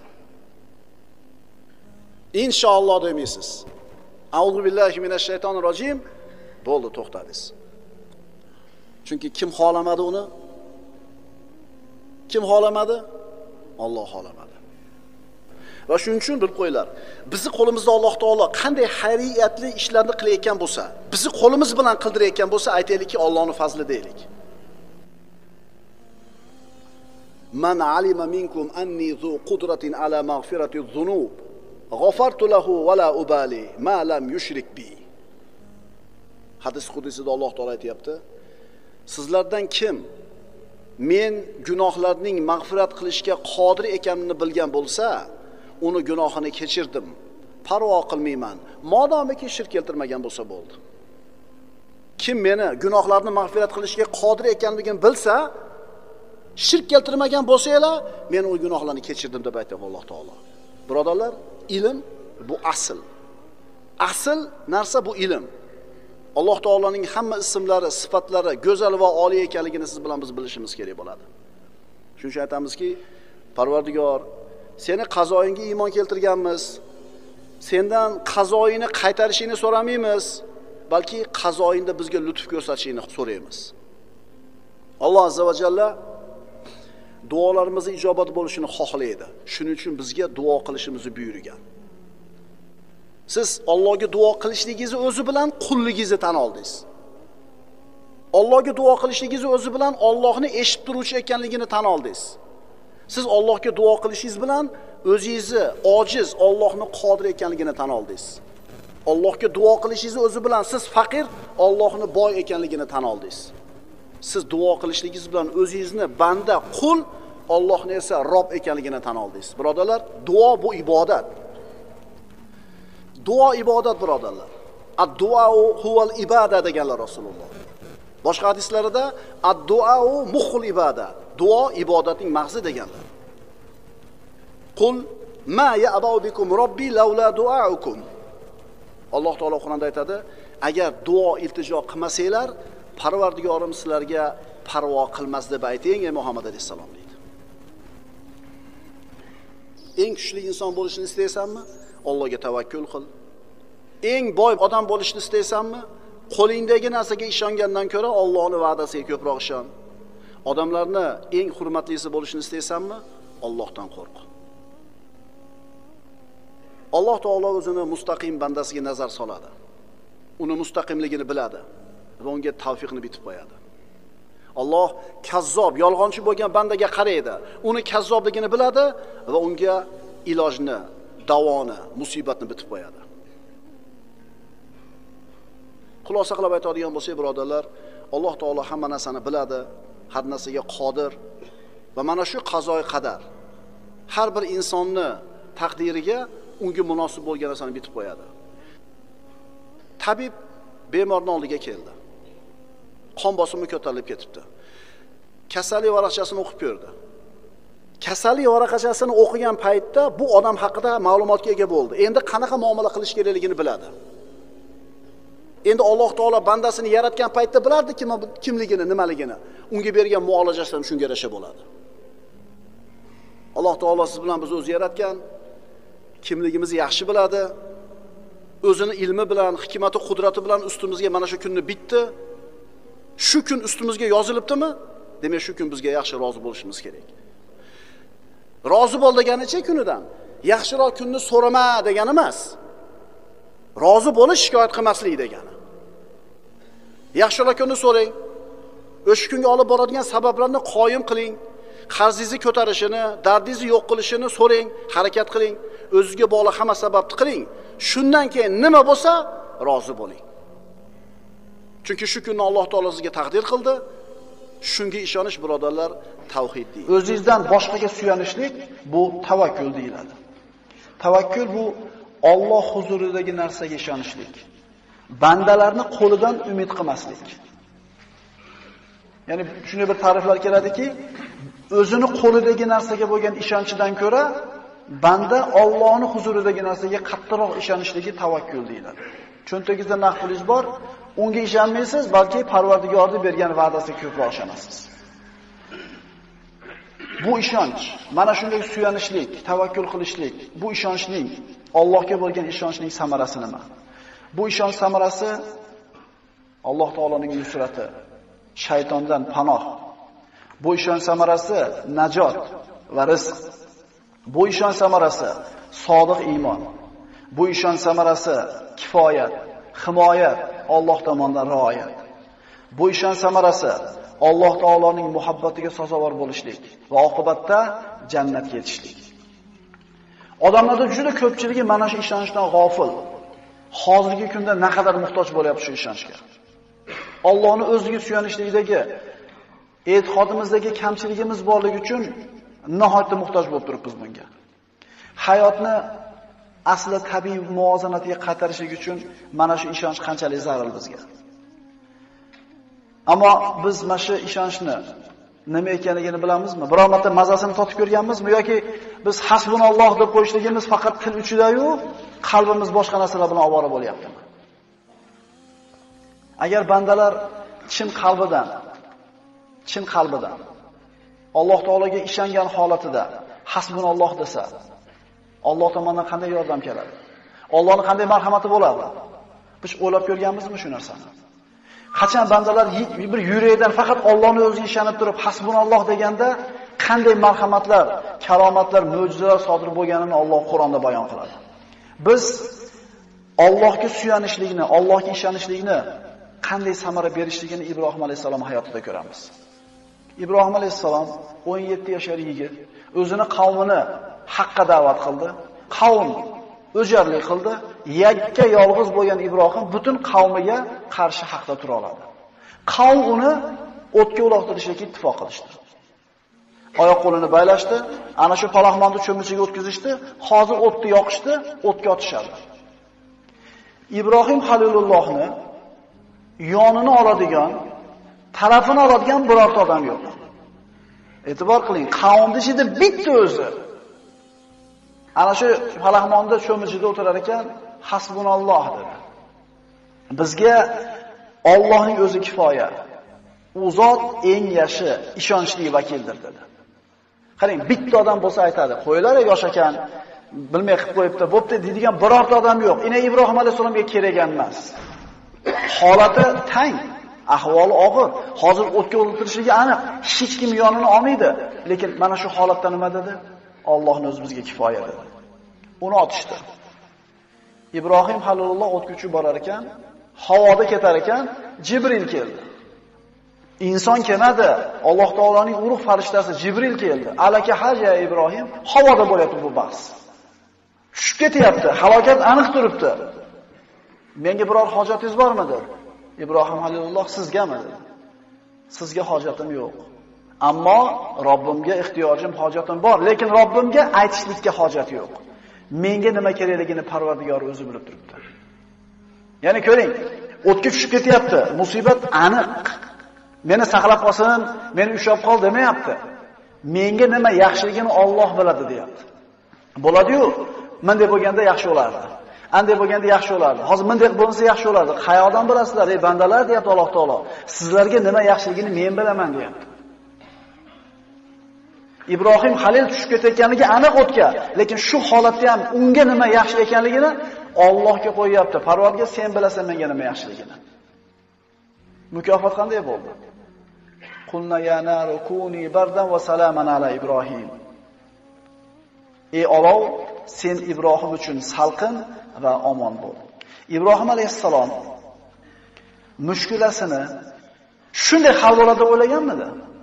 Inshaalloh demaysiz. A'udhu billahi minash shaytonir rojim. Bo'ldi, to'xtadingiz. Chunki kim xohlamadi uni? Kim xohlamadi? Alloh xohlamadi. Va shuning uchun bilib qo'yinglar. Bizni qo'limizda Alloh taolo qanday xayriyatli ishlarni qilayotgan bo'lsa, bizni qo'limiz bilan qildirayotgan bo'lsa, aytaylikki, Allohning fazli deylik. Man alima minkum anni zu qudratin ala maghfirati dhunub, ghafartu lahu wa la ubali ma lam yushrik bi. Hadis qudusida Alloh taolo aytayapti. Sizlardan kim men gunohlarning mag'firat qilishga qodir ekanini bilgan bo'lsa, uni gunohini kechirdim, parvo qilmayman, modomiki shirk keltirmagan bo'lsa bo'ldi. Kim meni gunohlarni mag'firat qilishga qodir ekanligini bilsa, shirk keltirmagan bo'lsa-la, men u gunohlarni kechirdim deb aytadi Alloh taolo. Birodarlar, ilm bu asl. Asl narsa bu ilm. Alloh taoloning hamma ismlari, sifatlari go'zal va oliy ekanligini siz bilan biz bilishimiz kerak bo'ladi. Shuning uchun aytamizki, Parvardigor, seni qazoyingga iymon keltirganmiz. Sendan qazoyini qaytarishingni so'ramaymiz, balki qazoyingda bizga lutf ko'rsatishingni so'raymiz. Alloh azza va jalla duolarimizning ijobat bo'lishini xohlaydi. Shuning uchun bizga duo qilishimizni buyurgan. Siz Allohga duo qilishligingizni o'zi bilan qulligingizni tan oldingiz. Allohga duo qilishligingizni o'zi bilan Allohni eshitib turuvchi ekanligini tan oldingiz. Siz Allohga duo qilishingiz bilan o'zingizni ojiz, Allohni qodir ekanligini tan oldingiz. Allohga duo qilishingizni o'zi bilan siz faqir, Allohni boy ekanligini tan oldingiz. Siz duo qilishligingiz bilan o'zingizni banda, qul, Allohni esa Rob ekanligini tan oldingiz. Birodarlar, duo bu ibodat. Duo ibodat, birodarlar. Ad-duo huval ibada deganlar Rasululloh. Boshqa hadislarida ad-duo muhul ibada. Duo ibodatning mag'zi deganlar. Qul ma ya'ba'u bikum robbi laula duaukum. Alloh taolo Qur'onda aytadi, agar duo iltijo qilmasanglar, Parvardigorim sizlarga parvo qilmas deb ayting, ey Muhammad alayhisalom deydi. Eng kuchli inson bo'lishni istaysanmi? Allohga tavakkul qil. Eng boy odam bo'lishni istaysanmi? Qo'lingdagi narsaga ishongandan ko'ra Allohning va'dasiga ko'proq ishon. Odamlarni eng hurmatlisi bo'lishni istaysanmi? Allohdan qo'rq. Alloh taolo o'zini mustaqim bandasiga nazar soladi. Uni mustaqimligini biladi va unga tavfiqni bitib qo'yadi. Alloh kazzob, yolg'onchi bo'lgan bandaga qaraydi. Uni kazzobligini biladi va unga ilojni, davoni, musibatni bitib qo'yadi. Xulosa qilib aytadigan bo'lsak, birodarlar, Alloh taolo hamma narsani biladi, har narsaga qodir va mana shu qazoy qadar har bir insonni taqdiriga unga munosib bo'lgan narsani bitib qo'yadi. Tabib bemorning oldiga keldi. Qon bosimi ko'tarilib ketibdi. Kasallik varaqchasini o'qib ko'rdi. Kasallik varaqchasini o'qigan paytda bu odam haqida ma'lumotga ega bo'ldi. Endi qanaqa muomala qilish kerakligini biladi. Endi Alloh taolo bandasini yaratgan paytda bilardi kimligini, nimaligini. Unga bergan muolajasi ham shunga yarasha bo'ladi. Alloh taolo siz bilan biz o'zi yaratgan, kimligimizni yaxshi biladi. O'zini ilmi bilan, hikmati, qudrati bilan ustimizga mana shu kunni bitdi. Shu kun ustimizga yozilibdimi? Demak, shu kun bizga yaxshi rozi bo'lishimiz kerak. Rozi bo'l deganicha kunidan, yaxshiroq kunni so'rama degani emas. Rozi bo'lish shikoyat qilmaslik degani. Yaxshiroq kunni so'rang. O'sha kunga olib boradigan sabablarni qoyim qiling. Qarzingizni ko'tarishini, dardingizni yo'q qilishini so'rang, harakat qiling. O'zingizga bog'liq hamma sababni qiling. Shundan keyin nima bo'lsa, rozi bo'ling. Chunki shu kunni Alloh taolo sizga taqdir qildi. Shunga ishonish, birodarlar, tavhid deydi. O'zingizdan boshqaga suyanishlik bu tavakkul deyiladi. Tavakkul bu Alloh huzuridagi narsaga ishonishlik. Bandalarni qo'lidan umid qilmaslik. Ya'ni shunday bir ta'riflar keladiki, o'zini qo'lidagi narsaga bo'lgan ishonchidan ko'ra banda Allohning huzuridagi narsaga qattiqroq ishonishligi tavakkul deyiladi. Cho'ntagingizda naqd pulingiz bor, unga ishonmaysiz, balki Parvardigorning bergan va'dasiga ko'proq ishonasiz. Bu ishonch, mana shunday suyanishlik, tavakkul qilishlik, bu ishonchning, Allohga bo'lgan ishonchning samarasi nima? Bu ishonch samarasi Alloh taoloning nusrati, shaytondan panoh. Bu ishonch samarasi najot va rizq. Bu ishonch samarasi sodiq iymon. Bu ishonch samarasi kifoyat, himoyat, Alloh tomonidan rioyat. Bu ishonch samarasi Alloh taoloning muhabbatiga sazovor bo'lishlik va oqibatda jannatga yetishlik. Odamlarda juda ko'pchiligi mana shu ishonchdan g'ofil. Hozirgi kunda naqadar muhtoj bo'lyapti shu ishonchga. Allohni o'ziga suyanishlikdagi e'tiqodimizdagi kamchiligimiz borligi uchun nihoyatda muhtoj bo'lib turibmiz bunga. Hayotni asli tabiiy muvozanatiga qaytarishlik uchun mana shu ishonch qanchalik zarur bizga. Ammo biz mana shu ishonchni nima ekanligini bilamizmi? Biror marta mazasini totib ko'rganmizmi yoki biz hasbunalloh deb qo'yishligimiz faqat til uchida-yu, qalbimiz boshqa narsalar bilan ovora bo'lyaptimi? Agar bandalar chin qalbidan Alloh taologa ishongan holatida hasbunalloh desa, Alloh tomonidan qanday yordam keladi? Allohning qanday marhamati bo'ladi? Biz o'ylab ko'rganmizmi shu narsani? Qachon bandalar bir yurakdan faqat Allohning o'ziga ishonib turib hasbunalloh deganda qanday marhamatlar, karomatlar, mo'jizalar sodir bo'lganini Alloh Qur'onda bayon qiladi. Biz Allohga suyanishlikni, Allohga ishonishlikni qanday samara berishligini Ibrohim alayhisalom hayotida ko'ramiz. Ibrohim alayhisalom 17 yoshli yigit o'zini qavmini haqqa da'vat qildi. Qavm o'jarlik qildi. Yakka yolg'iz bo'lgan Ibrohim butun qavmiga qarshi haqda tura oladi. Qavm uni o'tga uloqtirishga ittifoq qilishdi. Oyoq qo'lini baylashdi, ana shu palaxmonni cho'michiga o'tkazishdi, hozir o'tni yoqishdi, o'tga otishadi. Ibrohim Halilullohni yonini oladigan, tarafini oladigan birorta odam yo'q. E'tibor qiling, qavmning ichida bitta o'zi. Ana shu palaxmonda cho'michida o'tirar ekan, hasbunalloh dedi. Bizga Allohning o'zi kifoya. U zot eng yaxshi ishonchli vakildir dedi. Qarang, bitta odam bo'lsa aytadi, qo'ylar yosh ekan, bilmay qilib qo'yibdi, bo'pti deydigan birorta odam yo'q. Ina Ibrohim alayhisolamga kerak emas. Holati tang, ahvoli og'ir. Hozir o'tga o'ltirishiga aniq, hech kim yonini olmaydi. Lekin mana shu holatda nima dedi? Allohning o'zi bizga kifoya dedi. Uni otishdi. Ibrohim Halilulloh o'tga uchib borar ekan, havoda ketar ekan, Jibril keldi. Inson kelmadi. Alloh taoloning ulug' farishtasi Jibril keldi. Alaka haja Ibrohim, havoda bo'lyapti bu bahs. Tushib ketyapti, halokat aniq turibdi. Menga biror hojatingiz bormi dedi. Ibrohim Halilulloh sizgami dedi. Sizga hojatim yo'q. Ammo Robbimga ehtiyojim, hojatim bor, lekin Robbimga aytishlikka hojat yo'q. Menga nima kerakligini Parvardigor o'zi bilib turibdi. Ya'ni ko'ring, o'tga tushib ketyapti, musibat aniq. Meni saqlab qolsin, meni ushlab qol demayapti. Menga nima yaxshiligini Alloh biladi deyapti. Bo'ladi-yu, menday bo'lganda yaxshi bo'lardi. Anday bo'lganda yaxshi bo'lardi. Hozir menday bo'lsa yaxshi bo'lardi. Qayoqdan bilasizlar, ey bandalar deyapti Alloh taolo. Sizlarga nima yaxshiligini men bilaman deyapti. Ibrohim Halil tushib ketayotganiga aniq o'tga, lekin shu holatda ham unga nima yaxshi ekanligini Allohga qo'yapti. Parvarga sen bilasan menga nima yaxshiligini. Mukofot qanday bo'ldi? Qulna ya naru kuni bardan va salaman ala Ibrohim. Ey olov, sen Ibrohim uchun salqin va omon bo'l. Ibrohim alayhissalom mushkulasini shunday hal bo'ladi deb o'ylaganmidi?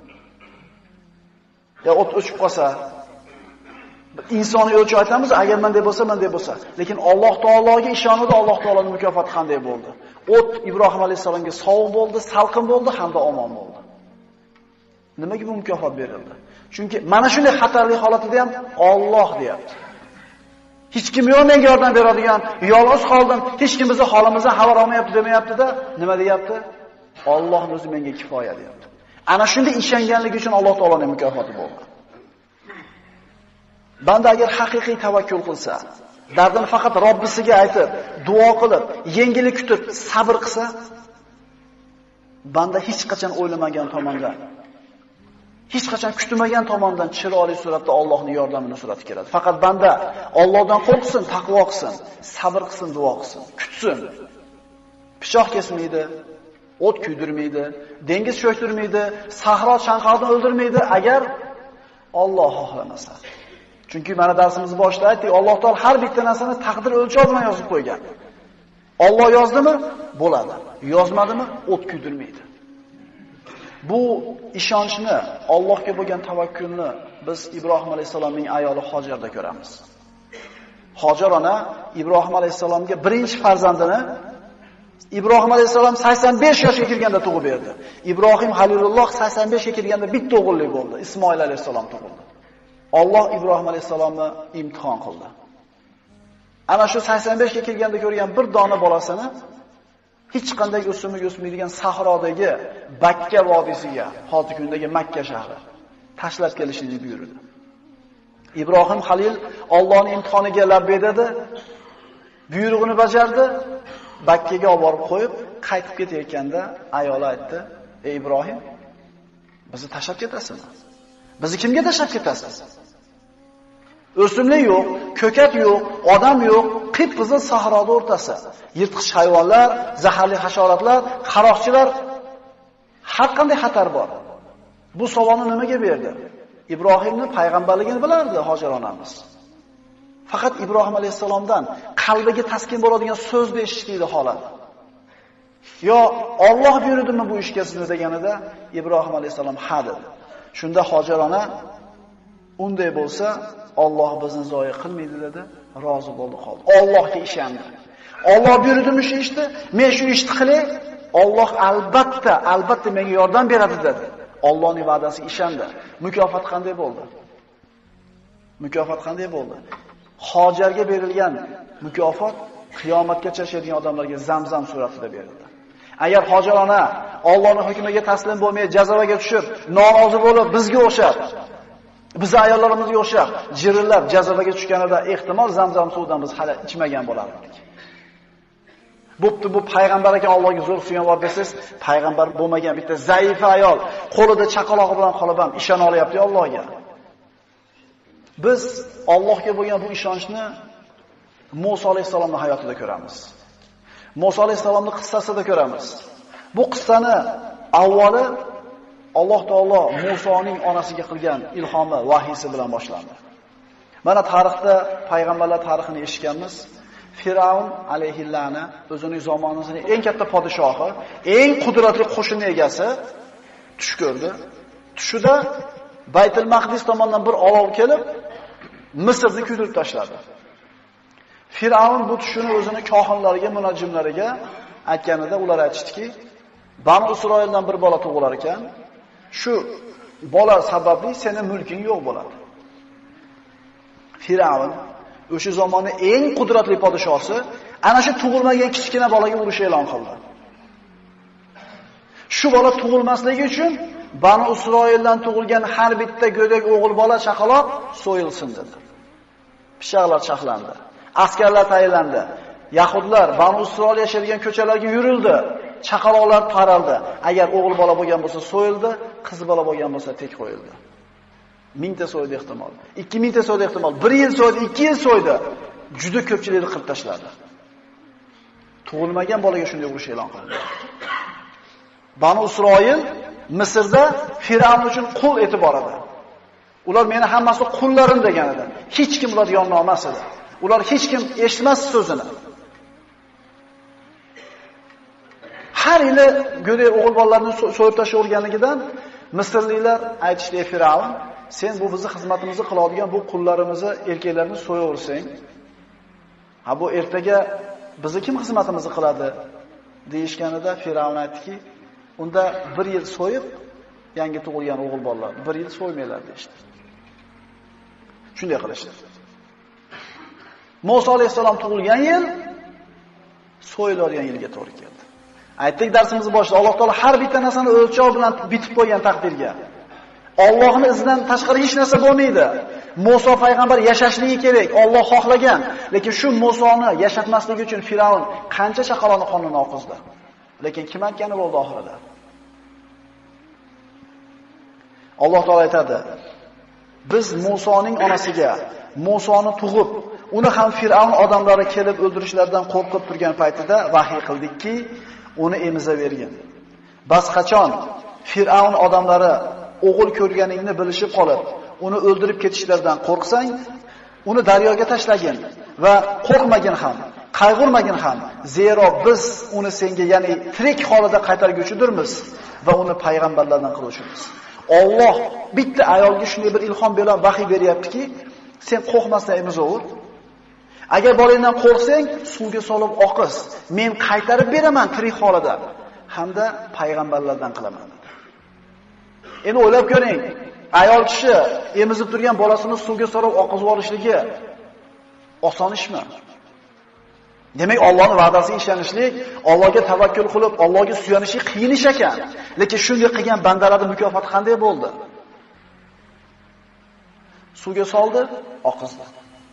Ya o't o'chib qolsa, insoniy o'lchov aytamiz, agar menday bo'lsa. Lekin Alloh taologa ishonadi, Alloh taoloning mukofoti qanday bo'ldi? O't Ibrohim alayhisalomga sovuq bo'ldi, salqin bo'ldi hamda omon bo'ldi. Nimaga bu mukofot berildi? Chunki mana shunday xatarli holatida ham Alloh deyapti. Hech kim yo'q menga yordam beradigan, yolg'iz qoldim, hech kim bizni holimizdan xabar olmayapti demayapti-da, nima deyapti? Allohning o'zi menga kifoya deyapti. Ana shunday ishonganligi uchun Alloh taoloning mukofoti bo'ldi. Banda agar haqiqiy tavakkul qilsa, dardini faqat Robbisiga aytib, duo qilib, yengillik kutib, sabr qilsa, banda hech qachon o'ylamagan tomondan, hech qachon kutmagan tomondan chiroyli suratda Allohning yordamini surati keladi. Faqat banda Allohdan qo'rqsin, taqvo qilsin, sabr qilsin, duo qilsin, kutsin. Pichoq kesmaydi, o't kuydirmaydi, dengiz cho'ktirmaydi, sahro chanqoqni o'ldirmaydi agar Alloh xohlamasa. Chunki mana darsimizni boshida aytdik, Alloh taol har bitta narsani taqdir o'lchov bilan yozib qo'ygan. Alloh yozdimi? Bo'ladi. Yozmadimi? O't kuydirmaydi. Bu ishonchni, Allohga bo'lgan tavakkulni biz Ibrohim alayhisolamning ayoli Hojarda ko'ramiz. Hojar ona Ibrohim alayhisolamga birinchi farzandini Ibrohim alayhisolam 85 yoshga kirganda tug'ib berdi. Ibrohim Halilulloh 85 ga kirganda bitta o'g'illik bo'ldi. Ismoil alayhisolam tug'ildi. Alloh Ibrohim alayhisolamni imtihon qildi. Ana shu 85 ga kirganda ko'rgan bir dona bolasini hech qanday o'simlik o'smaydigan sahrodagi Bakka vodiysiga, hozirgi kundagi Makka shahri tashlab kelishini buyurdi. Ibrohim Halil Allohning imtihoniga labbay dedi, buyrug'ini bajardi, Bakkaga olib borib qo'yib, qaytib ketayotganda ayoli aytdi: "Ey Ibrohim, bizni tashlab ketasizmi? Bizni kimga tashlab ketasiz? O'simlik yo'q, ko'kat yo'q, odam yo'q, qip-qizil sahroda o'rtasi. Yirtqich hayvonlar, zaharli hasharotlar, qaroqchilar, har qanday xatar bor." Bu savolni nimaga berdi? Ibrohimning payg'ambarligini bilardi Hojar onamiz. Faqat Ibrohim alayhisalomdan qalbiga taskin bo'ladigan so'zni eshitdi xohladi. Yo Alloh buyurdimi bu ishga sizni deganida Ibrohim alayhisalom ha dedi. Shunda Hojar ona unday bo'lsa Alloh bizni zoya qilmaydi dedi, rozi bo'ldi qoldi. Allohga ishondi. Alloh buyurdimi shu ishni, men shu ishni qilay, Alloh albatta menga yordam beradi dedi. Allohning va'dasiga ishondi. Mukofot qanday bo'ldi? Mukofot qanday bo'ldi? Hojarga berilgan mukofot qiyomatgacha yashaydigan odamlarga Zamzam suratida berildi. Agar Hojar ona Allohning hukmiga taslim bo'lmay jazavaga tushib, norozi bo'lib bizga o'xshab, bizni ayollarimizga o'xshab jirillab jazavaga tushganida ehtimol Zamzam suvidan biz hali ichmagan bo'lardik. Bo'pti, bu payg'ambar ekan, Allohga zo'r suyan bor desiz, payg'ambar bo'lmagan bitta zaif ayol qo'lida chaqalog'i bilan qolib ham ishona olyapti Allohga. Biz Allohga bo'lgan bu ishonchni Musa alayhisolamning hayotida ko'ramiz. Musa alayhisolamning qissasida ko'ramiz. Bu qissani avvali Alloh taolo Musoning onasiga qilgan ilhomi, vahiysi bilan boshlandi. Mana tarixda payg'ambarlar tarixini eshitganmiz. Firavun alayhillani o'zining zamonasining eng katta podshohi, eng qudratli qo'shinning egasi tush ko'rdi. Tushida Baytul Maqdis tomondan bir olov kelib, Misrni kuydirib tashladi. Firavun bu tushini o'zini kohinlariga, munajjimlariga aytganida ular aytishdiki, Banu Isroildan bir bola tug'ilar ekan, shu bola sababli sening mulking yo'q bo'ladi. Firavun o'sha zamonning eng qudratli podshosi ana shu tug'ilmagan kichkina bolaga urush e'lon qildi. Shu bola tug'ilmasligi uchun Banu Isroildan tug'ilgan har bitta go'dak o'g'il bola chaqaloq so'yilsin dedi. Pishaqlar chaqlandi. Askarlar tayinlandi. Yahudlar Banu Isroil yashaydigan ko'chalarga yurildi. Chaqaloqlar taraldi. Agar o'g'il bola bo'lgan bo'lsa so'yildi, qiz bola bo'lgan bo'lsa tek qo'yildi. 1000 ta so'ydi ehtimol. 2000 ta so'ydi ehtimol. 1 yil so'ydi, 2 yil so'ydi. Juda ko'pchilikni qilib tashladi. Tug'ilmagan bolaga shunday urush e'lon qildi. Banu Isroil Misrda Firavun uchun qul etib boradi. Ular meni hammasi qullarim degan edi. Hech kim ular yonida olmas edi. Ular hech kim eshitmas so'zini. Har yili go'dak o'g'il bolalarni so'yib tashlaganligidan Misrliklar aytishdi: "Firavun, sen bu bizni xizmatimizni qiladigan bu qullarimizni, erkaklarni so'yaversang, ha bu ertaga bizni kim xizmatimizni qiladi?" deyishganida Firavun aytdiki, unda 1 yil so'yib, yangi tug'ilgan o'g'il bolalar 1 yil so'ymanglar deydi. Shunday qilishdi. Musa alayhisalom tug'ilgan yil so'yiladigan yilga to'g'ri keldi. Aytdik darsimiz boshida Alloh taolo har bitta narsani o'lchov bilan bitib qo'ygan taqdirga. Allohning izidan tashqari hech narsa bo'lmaydi. Musa payg'ambar yashashligi kerak, Alloh xohlagan, lekin shu Musoni yashatmasligi uchun Firavun qancha chaqaloqni qonini oqizdi. Lekin kim aytgani bo'ldi oxirida? Alloh taolo aytadi: "Biz Musoning onasiga Musoni tug'ib, uni ham Firavun odamlari kelib o'ldirishlaridan qo'rqib turgan paytida vahiy qildikki, uni emizavergin. Bas qachon Firavun odamlari o'g'il ko'rganingni bilishib qolib, uni o'ldirib ketishlaridan qo'rqsang, uni daryoga tashlagin va qo'rqmagin ham, qayg'urmagin ham. Zero biz uni senga, ya'ni tirik holida qaytarguchidirmiz va uni payg'ambarlardan qiluvchimiz. Alloh bitta ayolga shunday bir ilhom bilan vahiy beryaptiki, sen qo'rqmasdan emizaver. Agar bolangdan qo'rqsang, suvga solib oqiz. Men qaytarib beraman tirik holida hamda payg'ambarlardan qilaman. Endi o'ylab ko'ring, ayol kishi emizib turgan bolasini suvga solib oqizib olishligi oson ishmi? Demak, Allohning va'dasiga ishonishlik, Allohga tavakkul qilib, Allohga suyanishlik qiyin ish ekan. Lekin shunday qilgan bandalarning mukofoti qanday bo'ldi? Suvga soldi, oqizdi.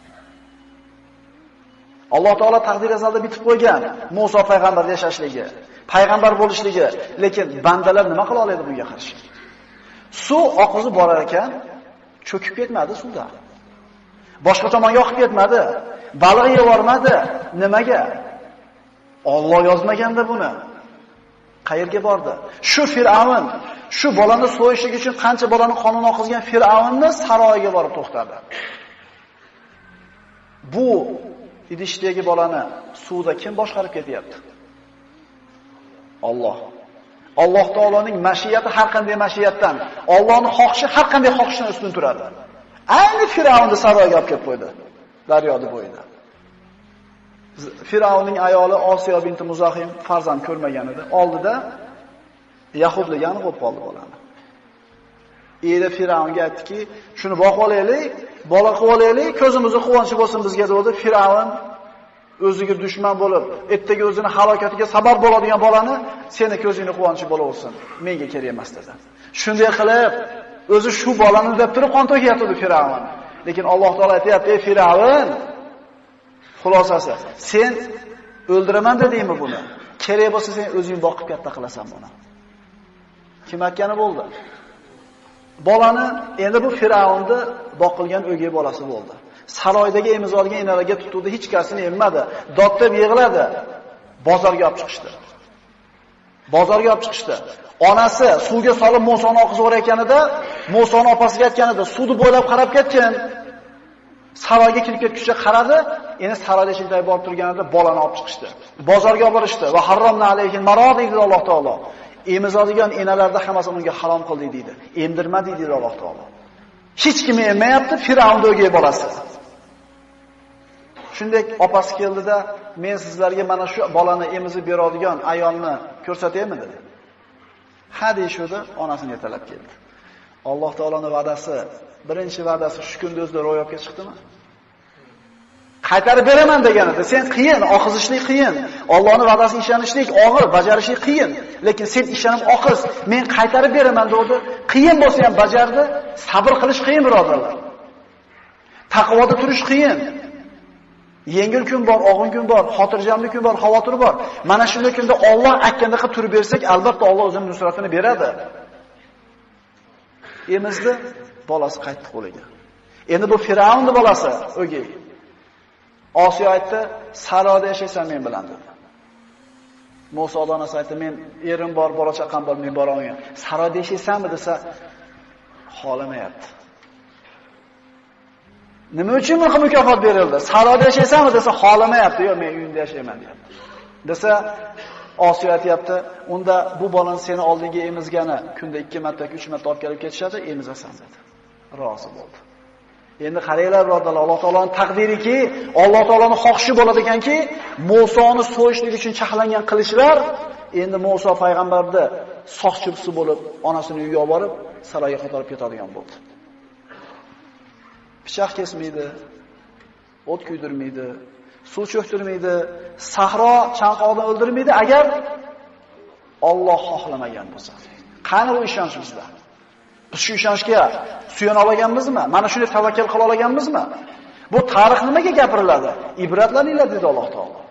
Alloh taolo taqdir azalda bitib qo'ygan Musa payg'ambar yashashligi, payg'ambar bo'lishligi, lekin bandalar nima qila oladi bunga qarshi? Suv oqizib borar ekan, cho'kib ketmadi suvda. Boshqa tomonga oqib ketmadi. Baliq yeb bormadi. Nimaga? Alloh yozmaganda buni. Qayerga bordi? Shu Fir'avn, shu bolani so'yishlik uchun qancha bolani qonini oqizgan Fir'avnni saroyiga borib to'xtadi. Bu idishdagi bolani suvda kim boshqarib ketyapti? Alloh. Alloh taoloning mashiyati har qanday mashiyatdan, Allohning xohishi har qanday xohishdan ustun turadi. Ayni Fir'avnni saroyiga olib kelib qo'ydi, daryoda bo'yida. Fir'avnning ayoli Osiyo binti Muzahim farzand ko'rmagan edi. Oldida Yahudligani bo'lib qoldi bolani. Eri Fir'avnga aytdiki, shuni boqib olaylik, bola qilib olaylik, ko'zimizni quvonchi bo'lsin bizga dedi. Fir'avn o'ziga dushman bo'lib, ertaga o'zini halokatiga sabab bo'ladigan bolani seni ko'zingni quvonchi bo'laversin, menga kerak emas dedi. Shunday qilib, o'zi shu bolani deb turib qon to'kayotdi Fir'avn. Lekin Alloh taolo aytayapti, ey Fir'avn, xulosasi, sen o'ldiraman dedingmi buni? Kerak bo'lsa sen o'zing boqib katta qilasan buni. Kim aytgani bo'ldi? Bolani endi bu Fir'avnni boqilgan o'gay bolasi bo'ldi. Saroydagi emizolgan enalarga tutuvdi, hech kasini emmadi. Dodlab yig'ladi. Bozorga olib chiqishdi. Bozorga olib chiqishdi. Onasi suvga solib Musoni oqizib o'rayotganida, Musoni opasiga aytganida, suvni bo'ylab qarab ketgan. Saroyga kirib ketguncha qaradi, endi saroyda ichida borib turganida bolani olib chiqishdi. Bozorga olib borishdi va harromna alayhi marodi dedi Alloh taolo. Emizadigan enalarda hammasini unga harom qildi dedi. Emdirmadi dedi Alloh taolo. Hech kim emmayapti, Fir'avnning o'gay bolasi. Shunday opasi keldida, men sizlarga mana shu bolani emizib beradigan ayolni ko'rsataymi dedi. Ha deyishdi, onasini yetalab keldi. Alloh taoloning va'dasi, birinchi va'dasi shu kunda o'zida ro'yobga chiqdimi? Qaytarib beraman deganida, sen qiyin, oqizishlik qiyin. Allohning va'dasiga ishonishlik og'ir, bajarishlik qiyin. Lekin sen ishonib oqiz, men qaytarib beraman dedi. Qiyin bo'lsa ham bajardi. Sabr qilish qiyin, birodarlar. Taqvoda turish qiyin. Yengil kun bor, og'in kun bor, xotirjamlik kun bor, xavotir bor. Mana shunday kunda Alloh aytganda qilib turib bersak, albatta Alloh o'zining nusratini beradi. Emizdi, bolasi qaytdi qo'liga. Endi bu Fir'avnning bolasi, o'gay. Osiyo aytdi, saroyda yashaysan men bilan dedi. Musa onasi aytdi, men erim bor, bola chaqam bor, men bora olmayman. Saroyda yashaysanmi desa, xohlamayapti. Nima uchun bunga mukofot berildi? Saroyda yashaysanmi desa, xohlamayapti. Yo'q, men uyimda yashayman deyapti. Desa, Osiyo aytayapti, unda bu bolani seni oldinga emizgani kunda 2 marta, 3 marta olib kelib ketishadi, emizasan dedi. Rozi bo'ldi. Endi qaranglar birodarlar, Alloh taoloning taqdiriki, Alloh taoloning xohishi bo'ladi ekanki, Musoni so'yishlik uchun chaqlangan qilichlar endi Musa payg'ambarni soqchisi bo'lib, onasining uyiga olib borib, saroyga qaytarib ketadigan bo'ldi. Pichoq kesmaydi, o't kuydirmaydi, suv cho'ktirmaydi, sahro chanqoqni o'ldirmaydi agar Alloh xohlamagan bo'lsa. Qani bu ishonch bizda? Biz shu ishonchga suyana olganmizmi? Mana shuni tavakkal qila olganmizmi? Bu tarix nimaga gapiriladi? Ibratlaninglar dedi Alloh taolo.